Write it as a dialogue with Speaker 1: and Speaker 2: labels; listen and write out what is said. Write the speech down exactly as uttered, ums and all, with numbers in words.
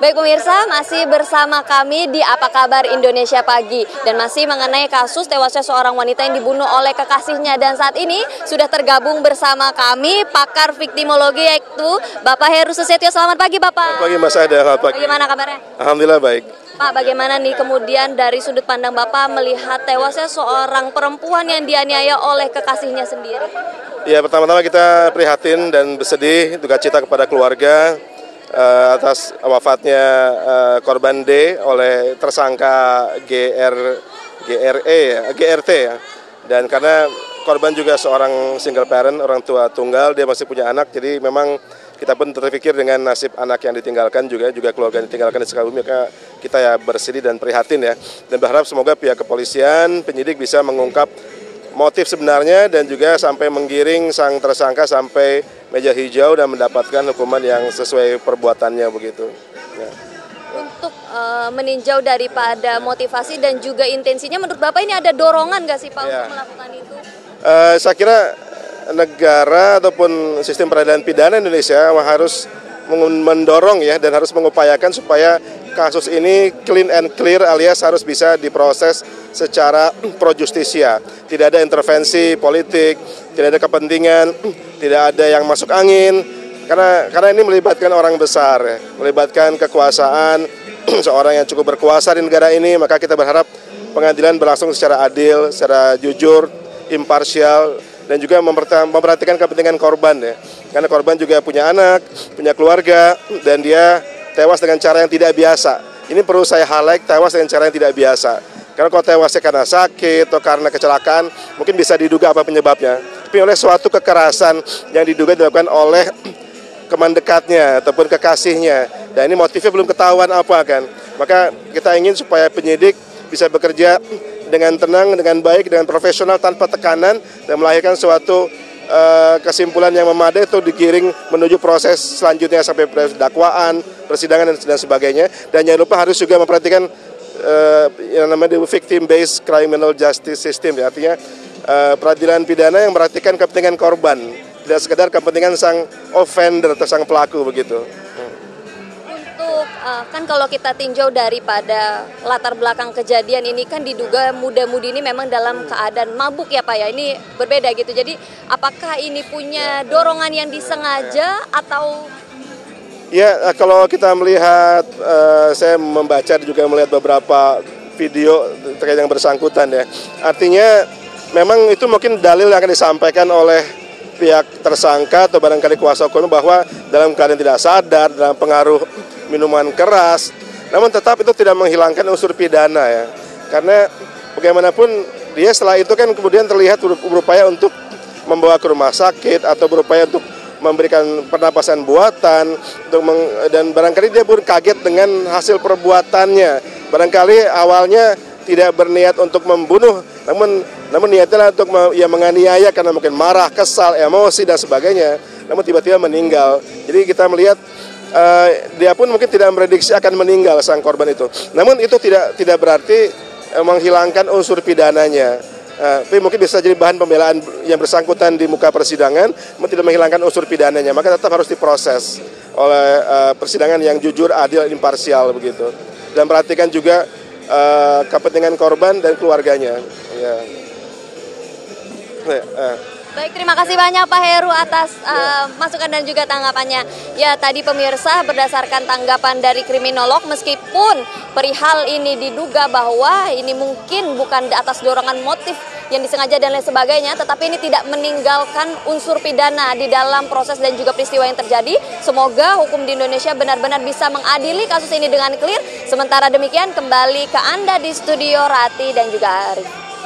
Speaker 1: Baik pemirsa, masih bersama kami di Apa Kabar Indonesia Pagi dan masih mengenai kasus tewasnya seorang wanita yang dibunuh oleh kekasihnya, dan saat ini sudah tergabung bersama kami pakar viktimologi yaitu Bapak Heru Susetio. Selamat pagi Bapak.
Speaker 2: Selamat pagi Mas Ada. Selamat pagi.
Speaker 1: Bagaimana kabarnya?
Speaker 2: Alhamdulillah baik.
Speaker 1: Pak, bagaimana nih kemudian dari sudut pandang Bapak melihat tewasnya seorang perempuan yang dianiaya oleh kekasihnya sendiri?
Speaker 2: Ya, pertama-tama kita prihatin dan bersedih, duka cita kepada keluarga uh, atas wafatnya uh, korban D oleh tersangka G R G R E ya, G R T ya. Dan karena korban juga seorang single parent, orang tua tunggal, dia masih punya anak, jadi memang kita pun terpikir dengan nasib anak yang ditinggalkan juga, juga keluarga yang ditinggalkan di Sukabumi, maka kita ya bersedih dan prihatin ya. Dan berharap semoga pihak kepolisian, penyidik bisa mengungkap motif sebenarnya dan juga sampai menggiring sang tersangka sampai meja hijau dan mendapatkan hukuman yang sesuai perbuatannya begitu. Ya.
Speaker 1: Untuk uh, meninjau daripada motivasi dan juga intensinya, menurut Bapak ini ada dorongan nggak sih Pak
Speaker 2: Ya.
Speaker 1: untuk melakukan itu?
Speaker 2: Uh, saya kira negara ataupun sistem peradilan pidana Indonesia harus mendorong ya dan harus mengupayakan supaya kasus ini clean and clear, alias harus bisa diproses secara pro justisia. Tidak ada intervensi politik, tidak ada kepentingan, tidak ada yang masuk angin. Karena karena ini melibatkan orang besar, ya, melibatkan kekuasaan seorang yang cukup berkuasa di negara ini, maka kita berharap pengadilan berlangsung secara adil, secara jujur, imparsial, dan juga memperhatikan kepentingan korban ya. Karena korban juga punya anak, punya keluarga, dan dia tewas dengan cara yang tidak biasa. Ini perlu saya highlight, tewas dengan cara yang tidak biasa. Karena kalau tewasnya karena sakit atau karena kecelakaan, mungkin bisa diduga apa penyebabnya. Tapi oleh suatu kekerasan yang diduga dilakukan oleh teman dekatnya ataupun kekasihnya. Dan ini motifnya belum ketahuan apa kan. Maka kita ingin supaya penyidik bisa bekerja dengan tenang, dengan baik, dengan profesional tanpa tekanan dan melahirkan suatu uh, kesimpulan yang memadai itu digiring menuju proses selanjutnya sampai dakwaan, persidangan dan, dan sebagainya. Dan jangan lupa harus juga memperhatikan uh, yang namanya victim based criminal justice system ya, artinya uh, peradilan pidana yang memperhatikan kepentingan korban, tidak sekedar kepentingan sang offender atau sang pelaku begitu.
Speaker 1: Uh, kan kalau kita tinjau daripada latar belakang kejadian ini kan diduga muda-mudi ini memang dalam keadaan mabuk ya Pak ya, ini berbeda gitu. Jadi apakah ini punya dorongan yang disengaja atau?
Speaker 2: Ya, kalau kita melihat, uh, saya membaca juga melihat beberapa video terkait yang bersangkutan ya. Artinya memang itu mungkin dalil yang akan disampaikan oleh pihak tersangka atau barangkali kuasa hukum bahwa dalam keadaan tidak sadar, dalam pengaruh minuman keras, namun tetap itu tidak menghilangkan unsur pidana ya, karena bagaimanapun dia setelah itu kan kemudian terlihat berupaya untuk membawa ke rumah sakit atau berupaya untuk memberikan pernapasan buatan untuk meng, dan barangkali dia pun kaget dengan hasil perbuatannya, barangkali awalnya tidak berniat untuk membunuh, namun namun niatnya untuk ya menganiaya karena mungkin marah, kesal, emosi dan sebagainya, namun tiba-tiba meninggal. Jadi kita melihat Uh, dia pun mungkin tidak memprediksi akan meninggal sang korban itu. Namun itu tidak tidak berarti uh, menghilangkan unsur pidananya. Uh, tapi mungkin bisa jadi bahan pembelaan yang bersangkutan di muka persidangan, namun tidak menghilangkan unsur pidananya. Maka tetap harus diproses oleh uh, persidangan yang jujur, adil, imparsial begitu. Dan perhatikan juga uh, kepentingan korban dan keluarganya. Ya. Uh.
Speaker 1: Baik, terima kasih banyak Pak Heru atas uh, masukan dan juga tanggapannya. Ya, tadi pemirsa berdasarkan tanggapan dari kriminolog, meskipun perihal ini diduga bahwa ini mungkin bukan atas dorongan motif yang disengaja dan lain sebagainya, tetapi ini tidak meninggalkan unsur pidana di dalam proses dan juga peristiwa yang terjadi. Semoga hukum di Indonesia benar-benar bisa mengadili kasus ini dengan clear. Sementara demikian, kembali ke Anda di studio Rati dan juga Arif.